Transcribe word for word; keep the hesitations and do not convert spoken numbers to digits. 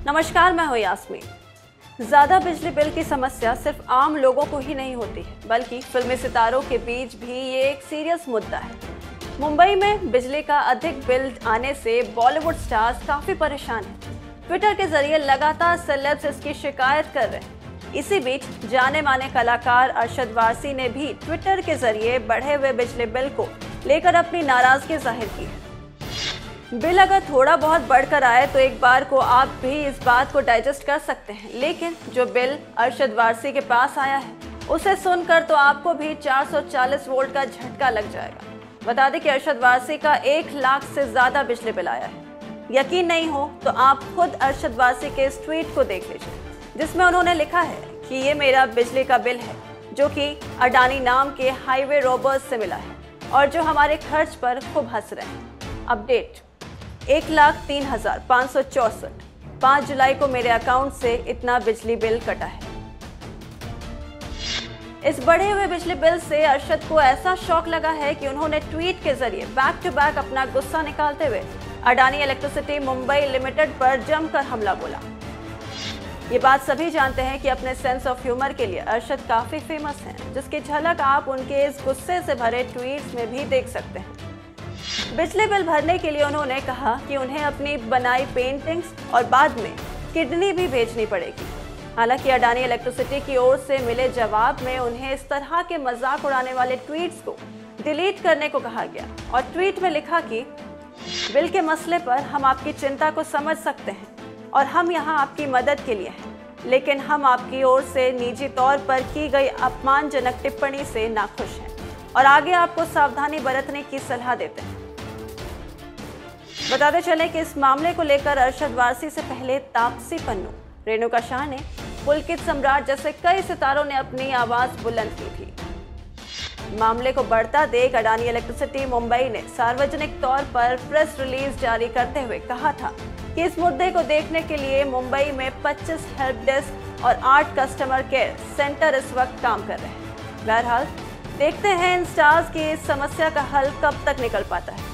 नमस्कार, मैं हूं यास्मीन। ज़्यादा बिजली बिल की समस्या सिर्फ आम लोगों को ही नहीं होती है, बल्कि फिल्मी सितारों के बीच भी ये एक सीरियस मुद्दा है। मुंबई में बिजली का अधिक बिल आने से बॉलीवुड स्टार्स काफ़ी परेशान हैं। ट्विटर के जरिए लगातार सेलेब्स इसकी शिकायत कर रहे हैं। इसी बीच जाने माने कलाकार अरशद वारसी ने भी ट्विटर के जरिए बढ़े हुए बिजली बिल को लेकर अपनी नाराजगी जाहिर की है। बिल अगर थोड़ा बहुत बढ़कर आए तो एक बार को आप भी इस बात को डाइजेस्ट कर सकते हैं, लेकिन जो बिल अरशद वारसी के पास आया है उसे सुनकर तो आपको भी चार सौ चालीस वोल्ट का झटका लग जाएगा। बता दें कि अरशद वारसी का एक लाख से ज्यादा बिजली बिल आया है। यकीन नहीं हो तो आप खुद अरशद वारसी के इस ट्वीट को देख लीजिए, जिसमें उन्होंने लिखा है कि ये मेरा बिजली का बिल है जो कि अडानी नाम के हाईवे रोबर्स से मिला है और जो हमारे खर्च पर खूब हंस रहे हैं। अपडेट: एक लाख तीन हजार पाँच सौ चौसठ पाँच जुलाई को मेरे अकाउंट से इतना बिजली बिल कटा है। इस बढ़े हुए बिजली बिल से अरशद को ऐसा शॉक लगा है कि उन्होंने ट्वीट के जरिए बैक टू बैक अपना गुस्सा निकालते हुए अडानी इलेक्ट्रिसिटी मुंबई लिमिटेड पर जमकर हमला बोला। ये बात सभी जानते हैं कि अपने सेंस ऑफ ह्यूमर के लिए अरशद काफी फेमस हैं, जिसकी झलक आप उनके इस गुस्से से भरे ट्वीट्स में भी देख सकते हैं। बिजली बिल भरने के लिए उन्होंने कहा कि उन्हें अपनी बनाई पेंटिंग्स और बाद में किडनी भी भेजनी पड़ेगी। हालांकि अडानी इलेक्ट्रिसिटी की ओर से मिले जवाब में उन्हें इस तरह के मजाक उड़ाने वाले ट्वीट्स को डिलीट करने को कहा गया और ट्वीट में लिखा कि बिल के मसले पर हम आपकी चिंता को समझ सकते हैं और हम यहाँ आपकी मदद के लिए हैं, लेकिन हम आपकी ओर से निजी तौर पर की गई अपमानजनक टिप्पणी से नाखुश हैं और आगे आपको सावधानी बरतने की सलाह देते हैं। बताते चलें कि इस मामले को लेकर अरशद वारसी से पहले तापसी पन्नू, रेणुका शाह ने, पुलकित सम्राट जैसे कई सितारों ने अपनी आवाज बुलंद की थी। मामले को बढ़ता देख अडानी इलेक्ट्रिसिटी मुंबई ने सार्वजनिक तौर पर प्रेस रिलीज जारी करते हुए कहा था कि इस मुद्दे को देखने के लिए मुंबई में पच्चीस हेल्प डेस्क और आठ कस्टमर केयर सेंटर इस वक्त काम कर रहे हैं। बहरहाल देखते हैं इन स्टार्स की इस समस्या का हल कब तक निकल पाता है।